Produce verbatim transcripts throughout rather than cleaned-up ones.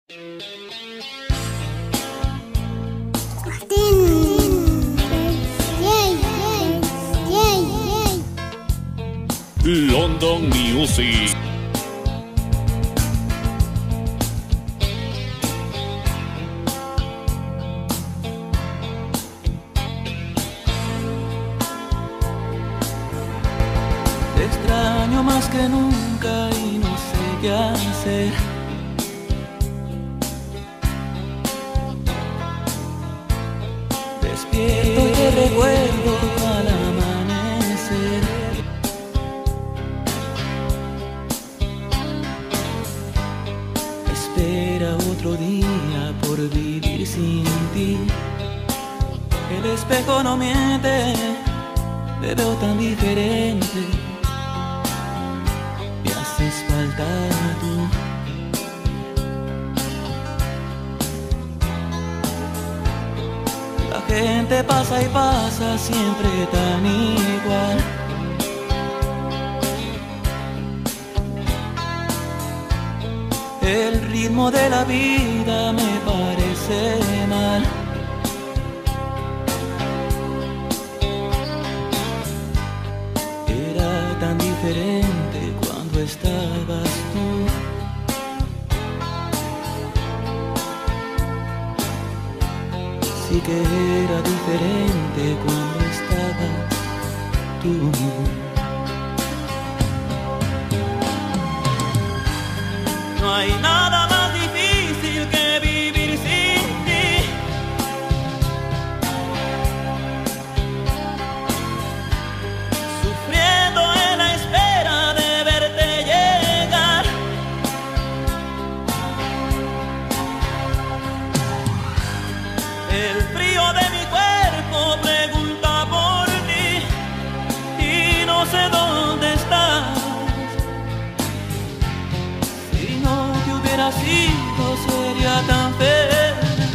London Music. Te extraño más que nunca y no sé qué hacer. Despierto y te recuerdo al amanecer. Espera otro día por vivir sin ti. El espejo no miente, te veo tan diferente. Me haces falta tú. La gente pasa y pasa siempre tan igual. El ritmo de la vida me parece mal. Era tan diferente cuando estabas tú. Sí que era diferente cuando estabas tú. No hay nada más difícil que vivir sin ti. Sufriendo en la espera de verte llegar. El frío de mi cuerpo pregunta por ti y no sé dónde estás. Así no sería tan feliz.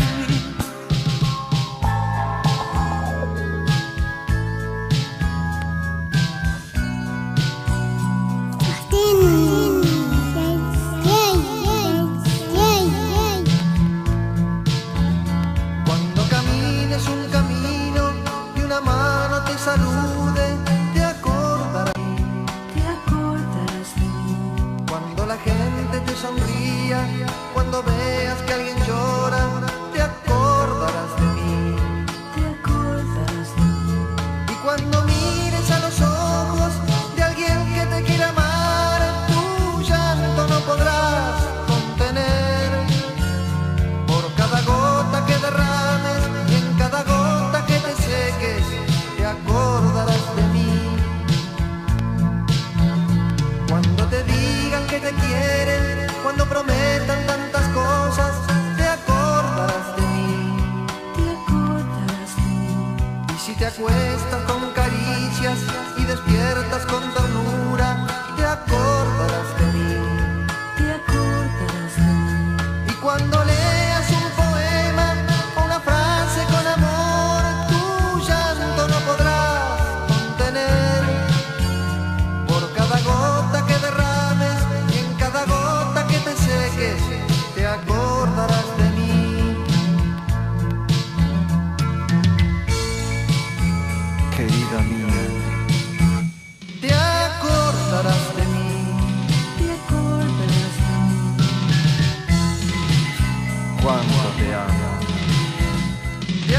Cuando camines un camino y una mano te salude, te acordarás, te acordarás de mí. Cuando la gente te sonría, cuando veas que alguien llora, te acordarás de mí, te acordarás de mí. Y cuando mires a los ojos de alguien que te quiere amar, tu llanto no podrás contener. Por cada gota que derrames y en cada gota que te seques, te acordarás de mí. Cuando te digan que te quieren, cuando prometan tantas cosas, te acordarás de mí, te acordarás de mí. Y si te acuestas con caricias y despiertas con ternura, te acordarás de mí, te acordarás de mí. Y cuando leas un poema o una frase con amor, tu llanto no podrás contener. Por cada gota que derrames y en cada gota que te seques, te acordarás de mí. Querida mía, Te acordarás de mí, te acordarás de mí. cuánto te amo. Te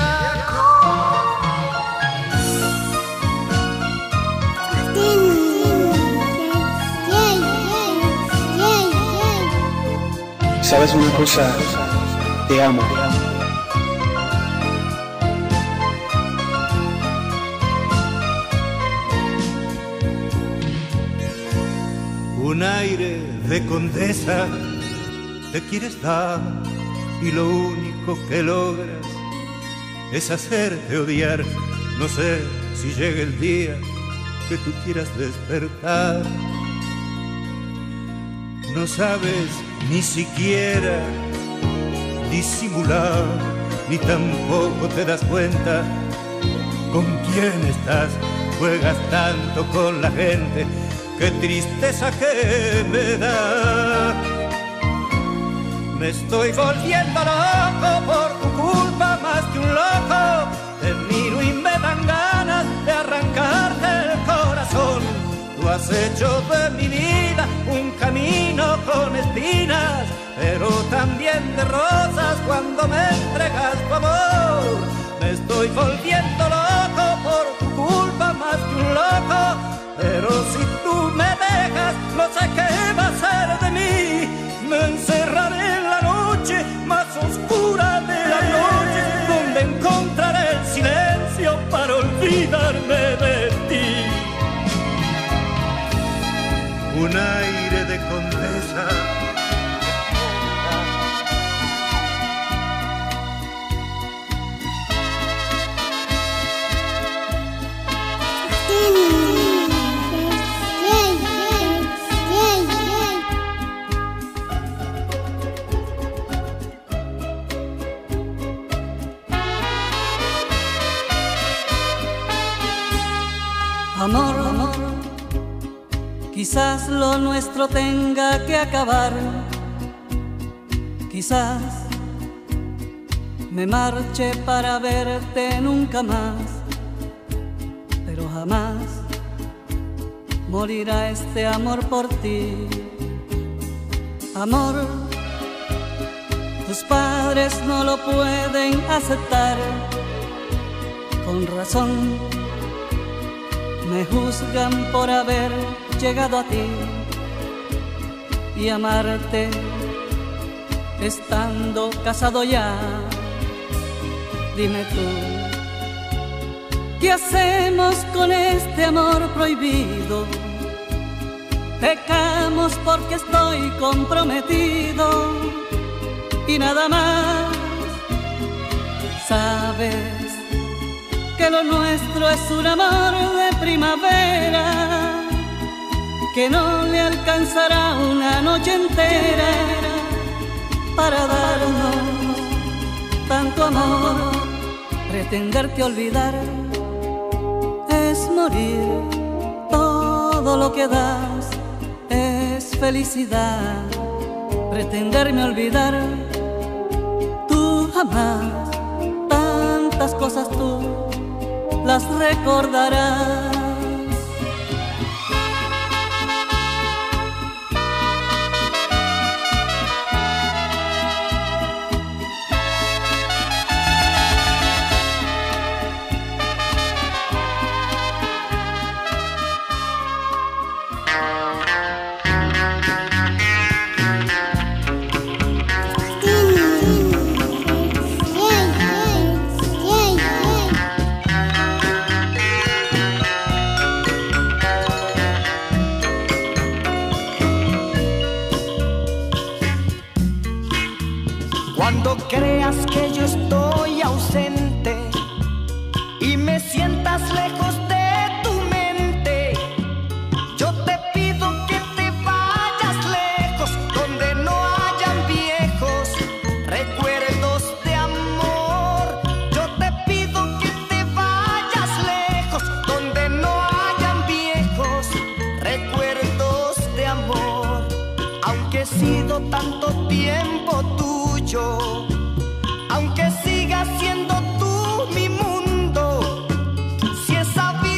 ¿Sabes una cosa? Te amo. Un aire de condesa te quieres dar y lo único que logras es hacerte odiar. No sé si llega el día que tú quieras despertar. No sabes ni siquiera disimular, ni tampoco te das cuenta con quién estás. Juegas tanto con la gente, qué tristeza que me da. Me estoy volviendo loco por tu culpa más que un loco. Te miro y me dan ganas de arrancarte el corazón. Tú has hecho de mi vida un camino con espinas, pero también de rosas cuando me entregas tu amor. Me estoy volviendo loco por tu culpa más que un loco, pero si tú me dejas no sé qué va a ser de mí. Me encerraré en la noche más oscura de la noche, donde encontraré el silencio para olvidarme de ti. Un aire de condesa, amor, amor, quizás lo nuestro tenga que acabar. Quizás me marche para verte nunca más, pero jamás morirá este amor por ti. Amor, tus padres no lo pueden aceptar, con razón me juzgan por haber llegado a ti y amarte estando casado ya. Dime tú, ¿qué hacemos con este amor prohibido? Pecamos porque estoy comprometido y nada más. Sabes que lo nuestro es un amor de primavera, que no le alcanzará una noche entera para darnos tanto amor. Pretenderte olvidar es morir, todo lo que das es felicidad. Pretenderme olvidar, tú jamás, tantas cosas tú las recordarás. Cuando creas que yo estoy ausente y me sientas lejos de tu mente, yo te pido que te vayas lejos, donde no hayan viejos recuerdos de amor. Yo te pido que te vayas lejos, donde no hayan viejos recuerdos de amor. Aunque he sido tanto tiempo tuyo, aunque sigas siendo tú mi mundo, si esa vida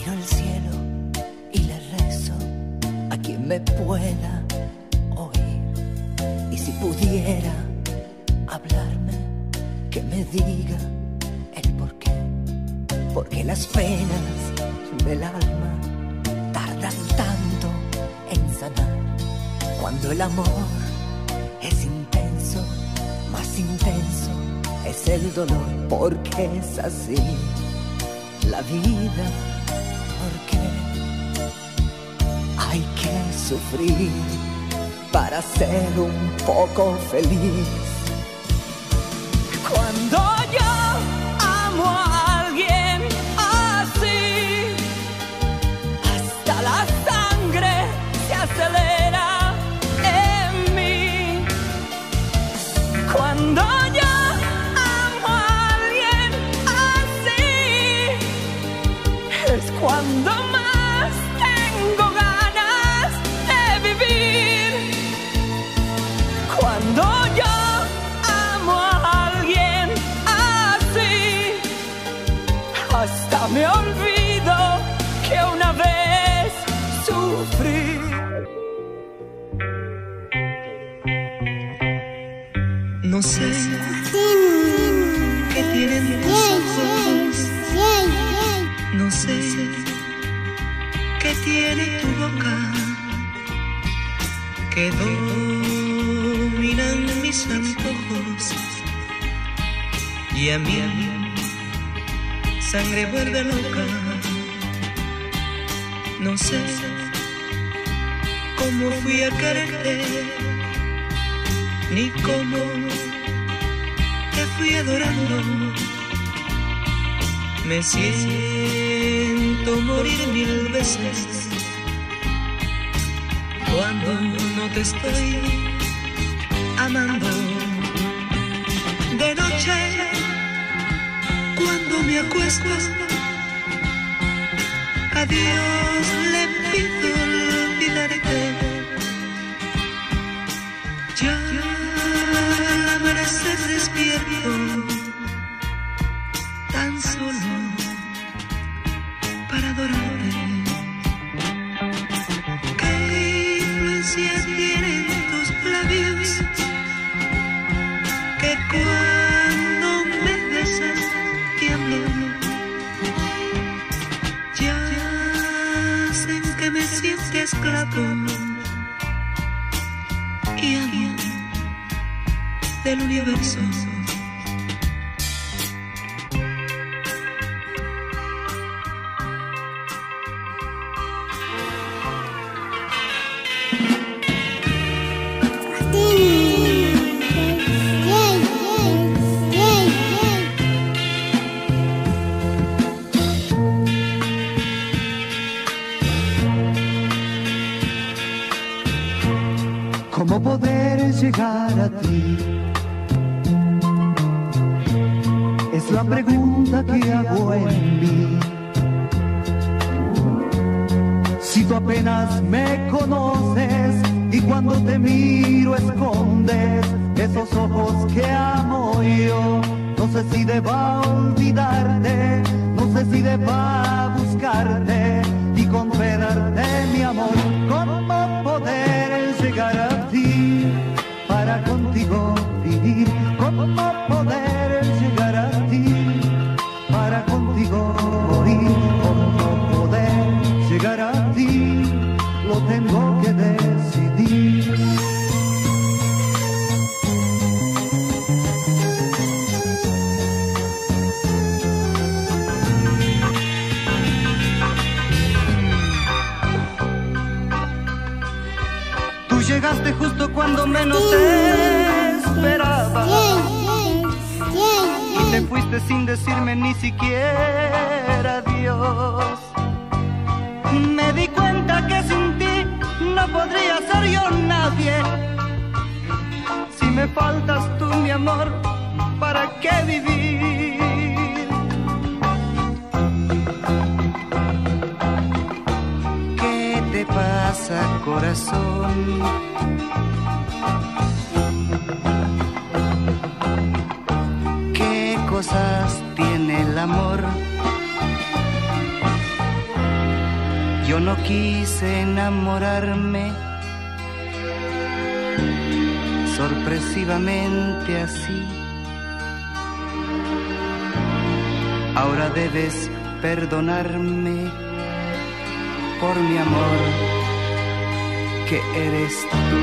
Miro el cielo y le rezo a quien me pueda oír. Y si pudiera hablarme, que me diga el porqué. Porque las penas del alma tardan tanto en sanar. Cuando el amor es intenso, más intenso es el dolor. Porque es así la vida, porque hay que sufrir para ser un poco feliz. Cuando yo amo a alguien así, hasta la sangre se acelera en mí. Cuando yo amo a alguien así, es cuando más tengo ganas de vivir. Cuando yo amo a alguien así, hasta me olvido que una vez sufrí. No sé qué tienen tus ojos, no sé qué tiene tu boca, que dominan mis antojos, y a mí sangre vuelve loca. No sé cómo fui a quererte, ni cómo te fui adorando. Me siento morir mil veces cuando no te estoy amando. De noche, cuando me acuesto, a Dios le pido olvidarte. Ya al amanecer despierto, tan solo para adorarte. ¿Qué influencia tienen tus labios que cuando me besas tiemblan? Ya hacen que me sienta esclavo y amo del universo. ¿Cómo poder llegar a ti? Es la pregunta que hago en mí. Si tú apenas me conoces y cuando te miro escondes esos ojos que amo yo, no sé si deba olvidarte, no sé si deba buscarte y confesarte mi amor. ¿Cómo poder llegar a ti para contigo vivir? ¿Cómo poder llegar a ti para contigo morir? ¿Cómo poder llegar a ti? Lo tengo que decidir. Tú llegaste justo cuando menos te esperaba y te fuiste sin decirme ni siquiera adiós. Me di cuenta que sin ti no podría ser yo nadie. Si me faltas tú, mi amor, ¿para qué vivir? ¿Qué te pasa, corazón? ¿Qué cosas tiene el amor? Yo no quise enamorarme sorpresivamente así. Ahora debes perdonarme por mi amor, que eres tú.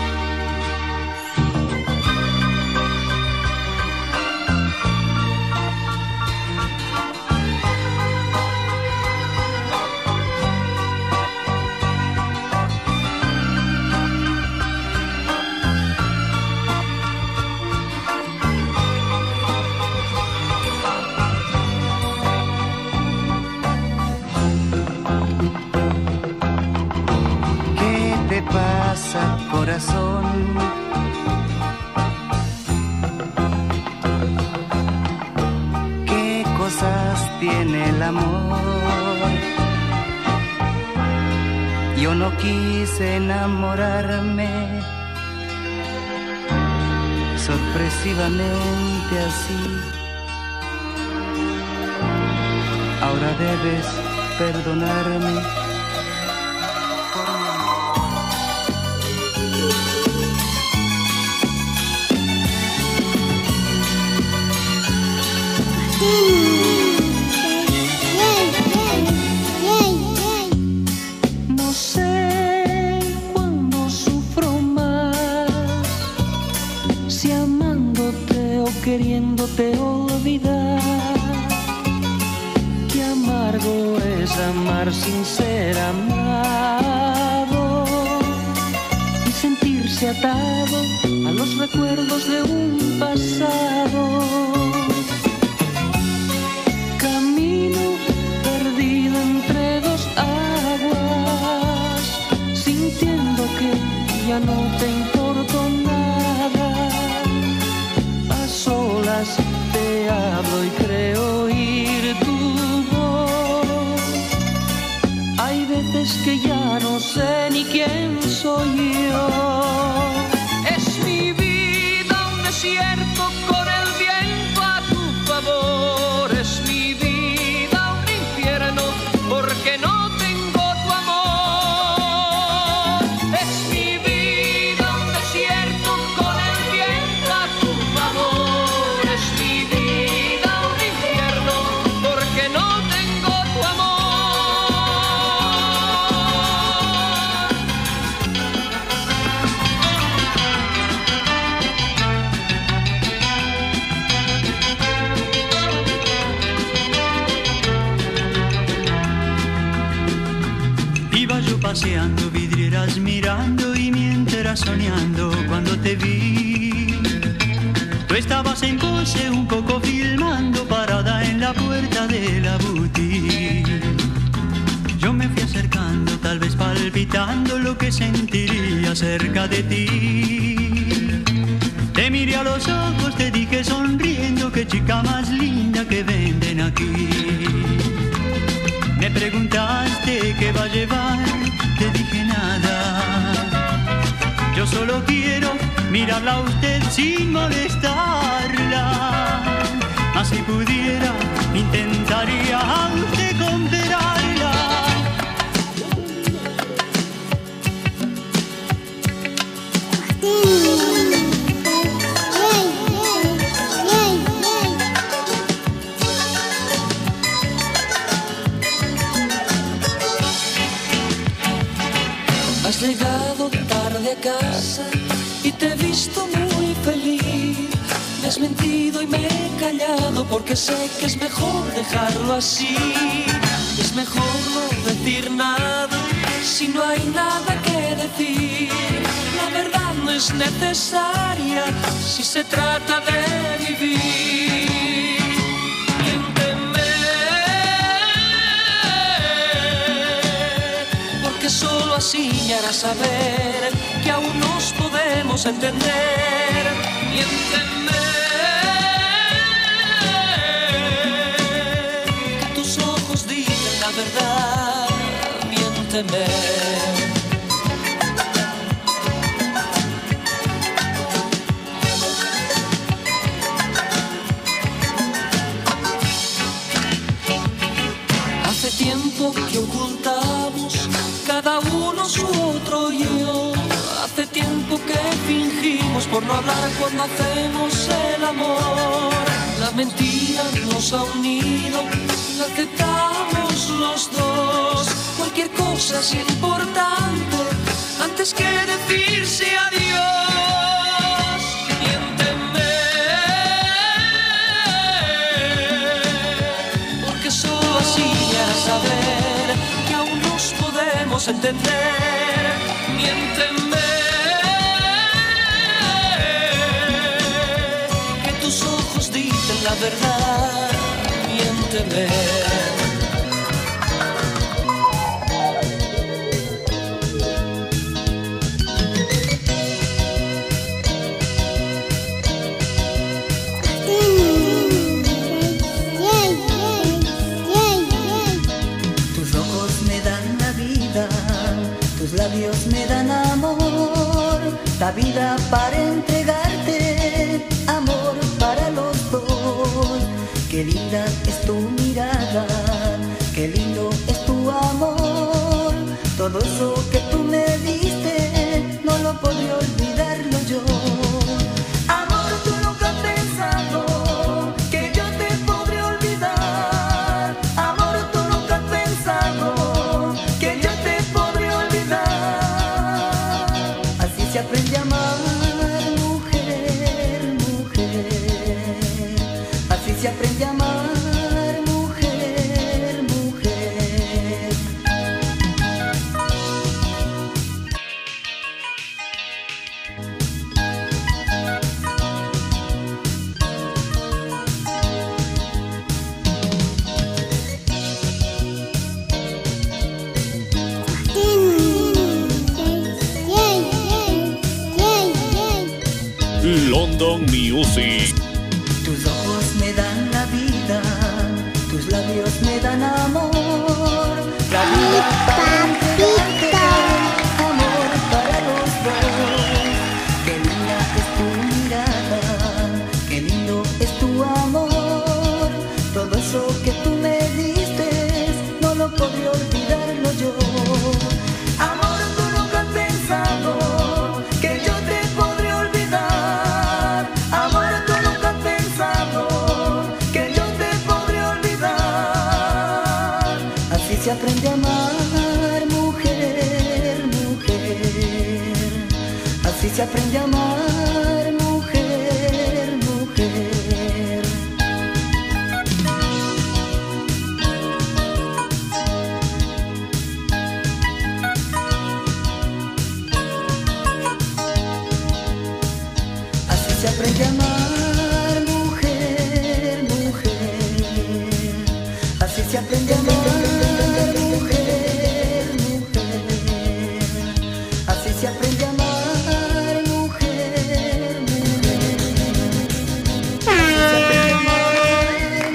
Corazón, qué cosas tiene el amor. Yo no quise enamorarme sorpresivamente así. Ahora debes perdonarme. No sé cuándo sufro más, si amándote o queriéndote olvidar. Qué amargo es amar sin ser amado y sentirse atado a los recuerdos de un pasado. Camino perdido entre dos aguas, sintiendo que ya no te importo nada. A solas te hablo y creo oír tu voz. Hay veces que ya no sé ni quién soy yo. Es mi vida un desierto con el viento a tu favor. Es mi vida un infierno porque no tengo tu amor. Es mi vida un desierto con el viento a tu favor. Es mi vida un infierno porque no tengo tu amor. Iba yo paseando, vidrieras mirando y mientras soñando cuando te vi. Tú estabas en coche un poco filmando, parada en la puerta de la boutique. Yo me fui acercando, tal vez palpitando lo que sentiría cerca de ti. Te miré a los ojos, te dije sonriendo, qué chica más linda que venden aquí. Me preguntaste qué va a llevar, te dije nada. Yo solo quiero mirarla a usted sin molestarla. Mas si pudiera, intentaría a usted comprarla. Has llegado tarde a casa y te he visto muy feliz. Me has mentido y me he callado porque sé que es mejor dejarlo así. Es mejor no decir nada si no hay nada que decir. La verdad no es necesaria si se trata de vivir. Solo así me harás saber que aún nos podemos entender. Miénteme, que tus ojos dicen la verdad. Miénteme. Hace tiempo lo que ocultamos, cada uno su otro yo. Hace tiempo que fingimos por no hablar cuando hacemos el amor. La mentira nos ha unido, la aceptamos los dos. Cualquier cosa es importante antes que decirse adiós. Miénteme, porque solo así harás saber que aún nos podemos entender. Miénteme, que tus ojos dicen la verdad. Miénteme. Tus labios me dan amor, la vida para entregarte, amor para los dos. Qué linda es tu mirada, qué lindo es tu amor. Todo eso que tú me diste, no lo podré olvidarlo yo. Amor, tú nunca has pensado que yo te podré olvidar. Amor, tú nunca has pensado que yo te podré olvidar. Así se aprende a amar, mujer, mujer. Así se aprende a amar, mujer, mujer. London Music. Tus ojos me dan la vida, tus labios me dan amor. La vida para entregarte, amor para los dos. Qué linda es tu mirada, qué lindo es tu amor. Todo eso que tú me diste, no lo podré olvidarlo yo. Amor, tú nunca has pensado que yo te podré olvidar. Amor, tú nunca has pensado que yo te podré olvidar. Así se aprende a amar, mujer, mujer. Así se aprende a amar, mujer, mujer. Así se aprende a amar, mujer, mujer. Así se aprende a amar, mujer, mujer. Así se aprende a amar, mujer, mujer. Así se aprende a amar,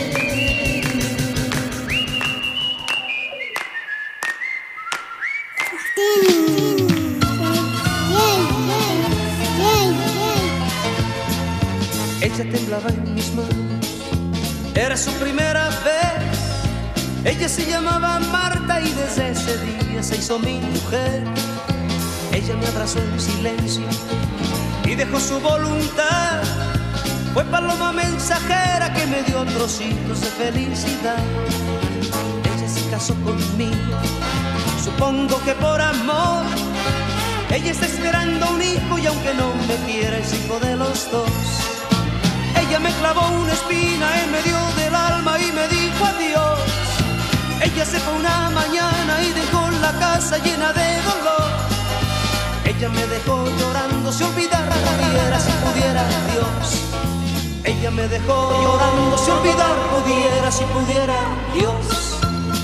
Ella temblaba en mis manos, era su primera vez. Ella se llamaba Marta y desde ese día se hizo mi mujer. Ella me abrazó en silencio y dejó su voluntad. Fue paloma mensajera que me dio trocitos de felicidad. Ella se casó conmigo, supongo que por amor. Ella está esperando un hijo y aunque no me quiera es hijo de los dos. Ella me clavó una espina en medio del alma y me dijo adiós. Ella se fue una mañana y dejó la casa llena de dolor. Ella me dejó llorando, si olvidar pudiera, si pudiera Dios. Ella me dejó llorando, si olvidar pudiera, si pudiera Dios.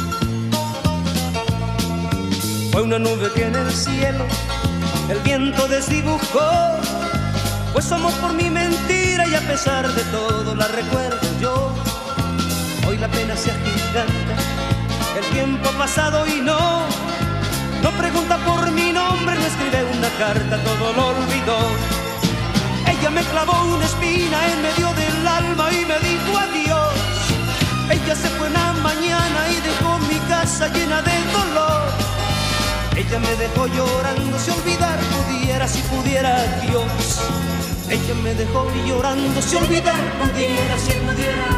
Fue una nube que en el cielo el viento desdibujó. Pues somos por mi mentira y a pesar de todo la recuerdo yo. Hoy la pena se agiganta, el tiempo ha pasado y no No pregunta por mi nombre, no escribe una carta, todo lo olvidó. Ella me clavó una espina en medio del alma y me dijo adiós. Ella se fue una mañana y dejó mi casa casa llena de dolor. Ella me dejó llorando, si olvidar pudiera, si pudiera Dios. Ella me dejó llorando, si olvidar pudiera, si pudiera.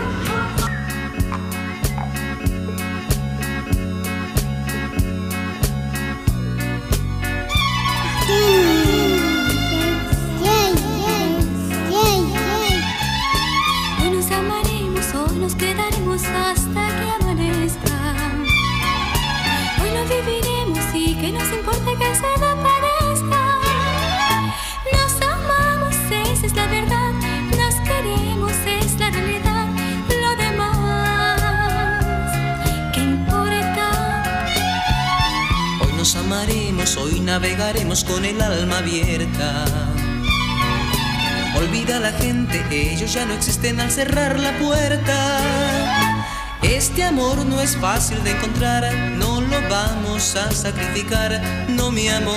Hoy nos amaremos, hoy nos quedaremos hasta que amanezca. Hoy no viviremos y que nos importa que se desaparezca. Nos amamos, esa es la verdad. Nos queremos, es la realidad. Lo demás, ¿qué importa? Hoy nos amaremos, hoy navegaremos con el alma abierta. Olvida a la gente, ellos ya no existen al cerrar la puerta. Este amor no es fácil de encontrar, no lo vamos a sacrificar, no mi amor.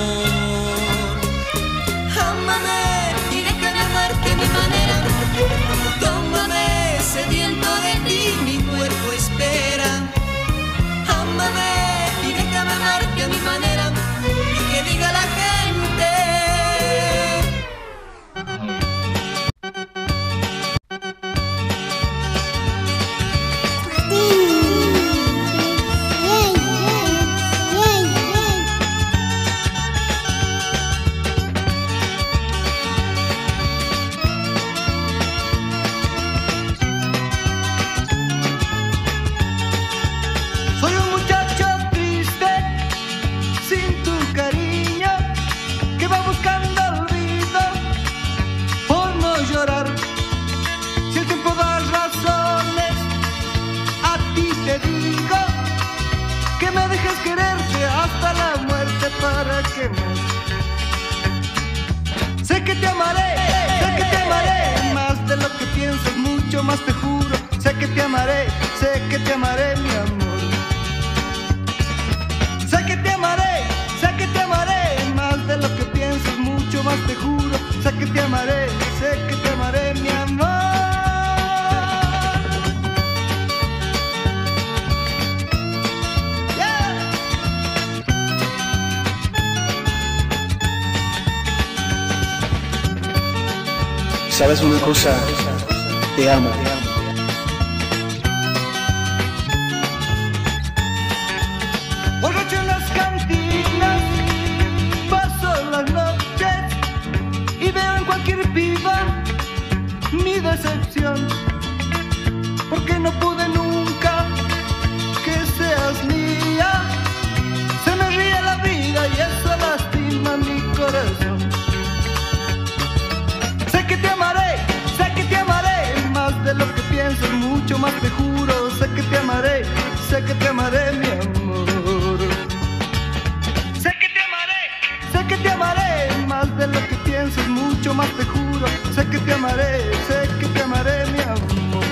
Ámame y déjame amarte a mi manera. Tómame sediento de ti, mi cuerpo espera. Ámame y déjame amarte a mi manera. Y que diga la gente. Soy un muchacho triste, sin tu cariño, que va buscando olvido por no llorar. Si el tiempo da razones, a ti te digo que me dejes quererte hasta la muerte para que me... Sé que te amaré, sé que te amaré, más de lo que piensas, mucho más te juro. Sé que te amaré, sé que te amaré, mi amor. Sé que te amaré, sé que te amaré, más de lo que piensas, mucho más te juro. Sé que te amaré, sé que te amaré, mi amor. Yeah. ¿Sabes una cosa? Te amo. Borracho en las cantinas, paso las noches y veo en cualquier piba mi decepción. Porque no pude nunca que seas mía. Se me ríe la vida y eso lastima mi corazón. Sé que te amaré, sé que te amaré, más de lo que piensas, mucho más te juro. Sé que te amaré, sé que te amaré, mi amor. Sé que te amaré, sé que te amaré, más de lo que piensas, mucho más te juro. Sé que te amaré, sé que te amaré, mi amor.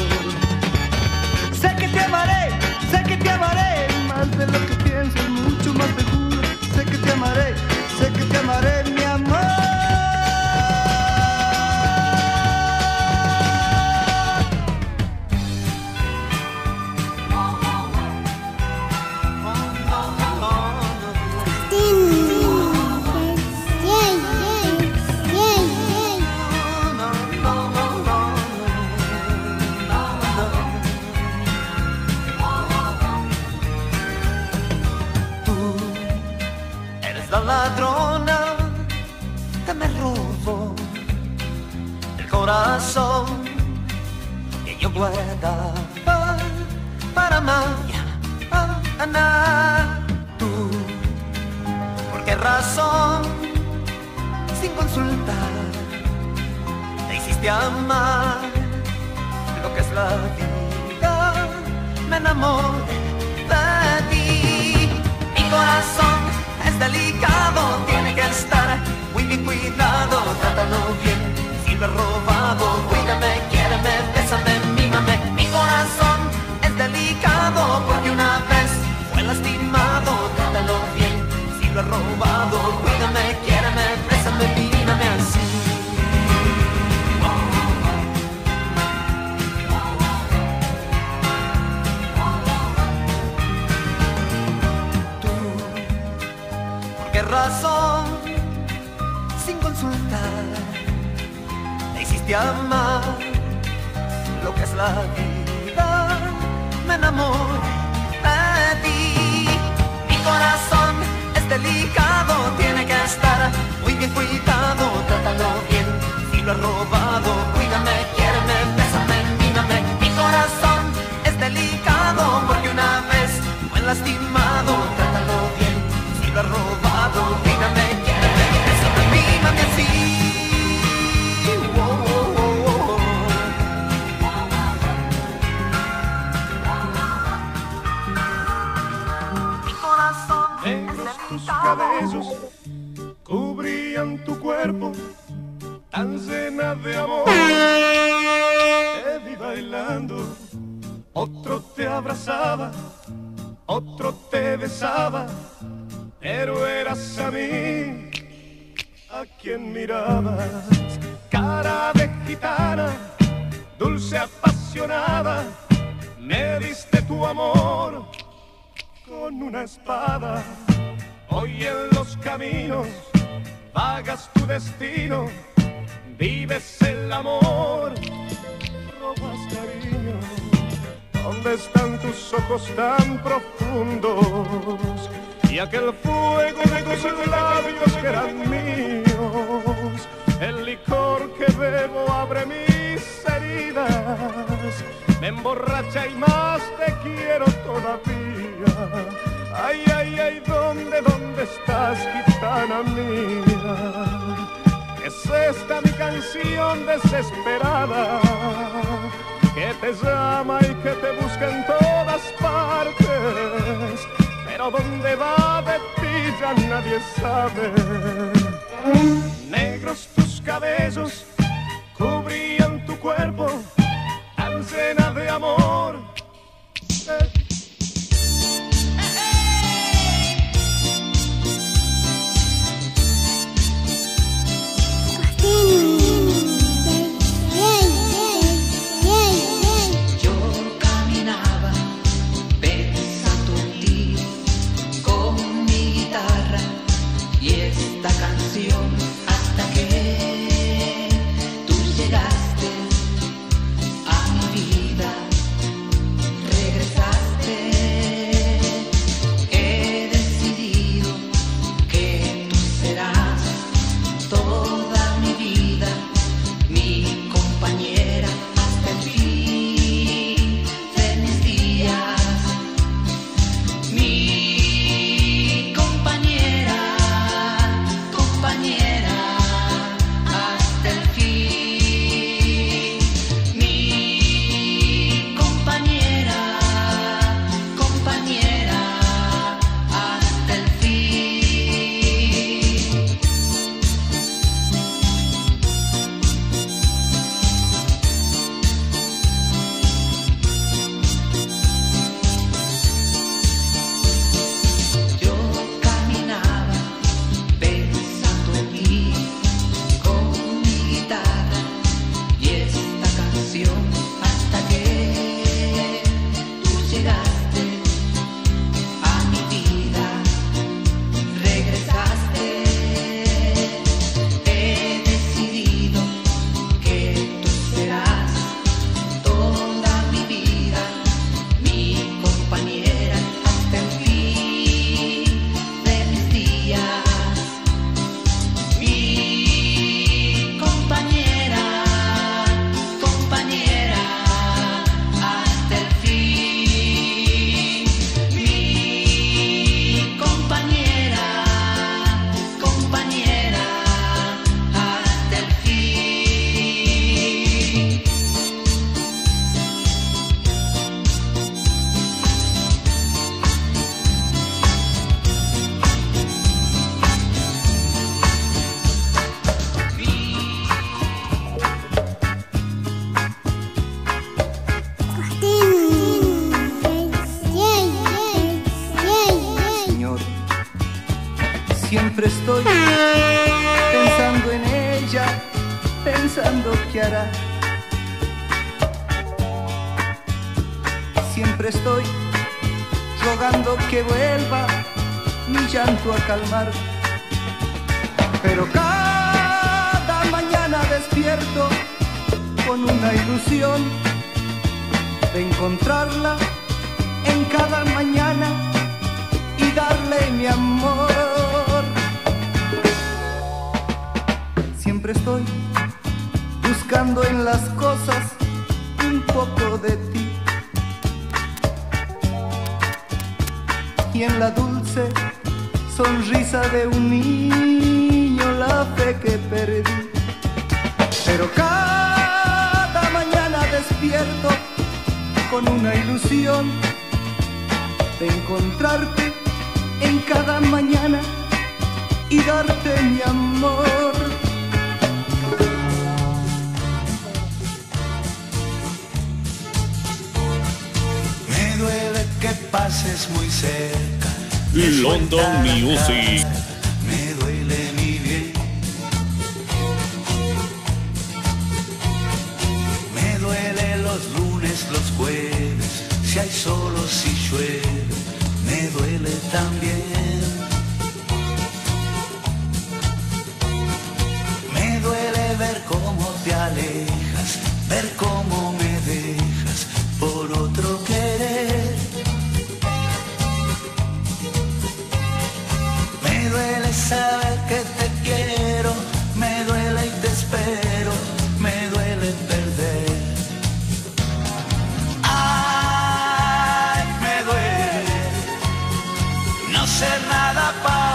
Sé que te amaré, sé que te amaré, más de lo que piensas, mucho más te juro. Sé que te amaré, sé que te amaré, mi amor. La ladrona que me robó el corazón que yo guardaba para mañana. Tú, ¿por qué razón, sin consultar, te hiciste amar lo que es la vida? Me enamoré de ti, mi corazón es delicado, tiene que estar muy bien cuidado. Trátalo bien, si lo he robado, cuídame, quiéreme, bésame, mímame. Mi corazón es delicado porque una vez fue lastimado. Trátalo bien, si lo he robado, cuídame, quiéreme, bésame, mímame así. qué razón, sin consultar, te hiciste amar lo que es la vida. Me enamoré de ti. Mi corazón es delicado, tiene que estar muy bien cuidado. Trátalo bien, si lo has robado, cuídame, quiéreme, bésame, mímame. Mi corazón es delicado, porque una vez fue lastimado. Trátalo bien, si lo has robado, cuídame, quiéreme, bésame, mímame así. Tus cabellos cubrían tu cuerpo, tan llena de amor. Te vi bailando, otro te abrazaba, otro te besaba, pero eras a mí a quien mirabas. Cara de gitana, dulce apasionada, me diste tu amor con una espada. Hoy en los caminos vagas tu destino, vives el amor, robas cariño. ¿Dónde están tus ojos tan profundos y aquel fuego de tus labios que eran míos? El licor que bebo abre mis heridas, me emborracha y más te quiero todavía. Ay, ay, ay, ¿dónde, dónde estás, gitana mía? Es esta mi canción desesperada, que te llama y que te busca en todas partes, pero dónde va de ti ya nadie sabe. Negros tus cabellos cubrían tu cuerpo, tan llena de amor. Eh, Yo caminaba pensando en ti con mi guitarra y esta canción, hasta que tú llegaste a mi vida, regresaste. He decidido que tú serás toda mi vida, mi compañera hasta el fin de mis días. Mi compañera, compañera hasta el fin. Mi compañera, compañera hasta el fin. Yo caminaba pensando en mí con mi guitarra y esta canción, hasta que tú llegaste a mi vida, regresaste. He decidido que tú serás toda mi vida, mi compañera hasta el fin de mis días. Mi compañera, compañera hasta el fin. Mi compañera, compañera hasta el fin. Señor, siempre estoy pensando en ella, pensando qué hará. Siempre estoy rogando que vuelva mi llanto a calmar. Pero cada mañana despierto con una ilusión de encontrarla en cada mañana y darle mi amor. Siempre estoy buscando en las cosas un poco de ti, y en la dulce sonrisa de un niño la fe que perdí. Pero cada mañana despierto con una ilusión de encontrarte en cada mañana y darte mi amor. Me duele que pases muy cerca. London Music. Me duele mi bien. Me duele los lunes, los jueves, si hay sol o si llueve, me duele también. Me duele ver cómo te alejas, ver cómo me dejas por otro querer. Me duele saber que te quiero, me duele y te espero, me duele perder. Ay, me duele no ser nada para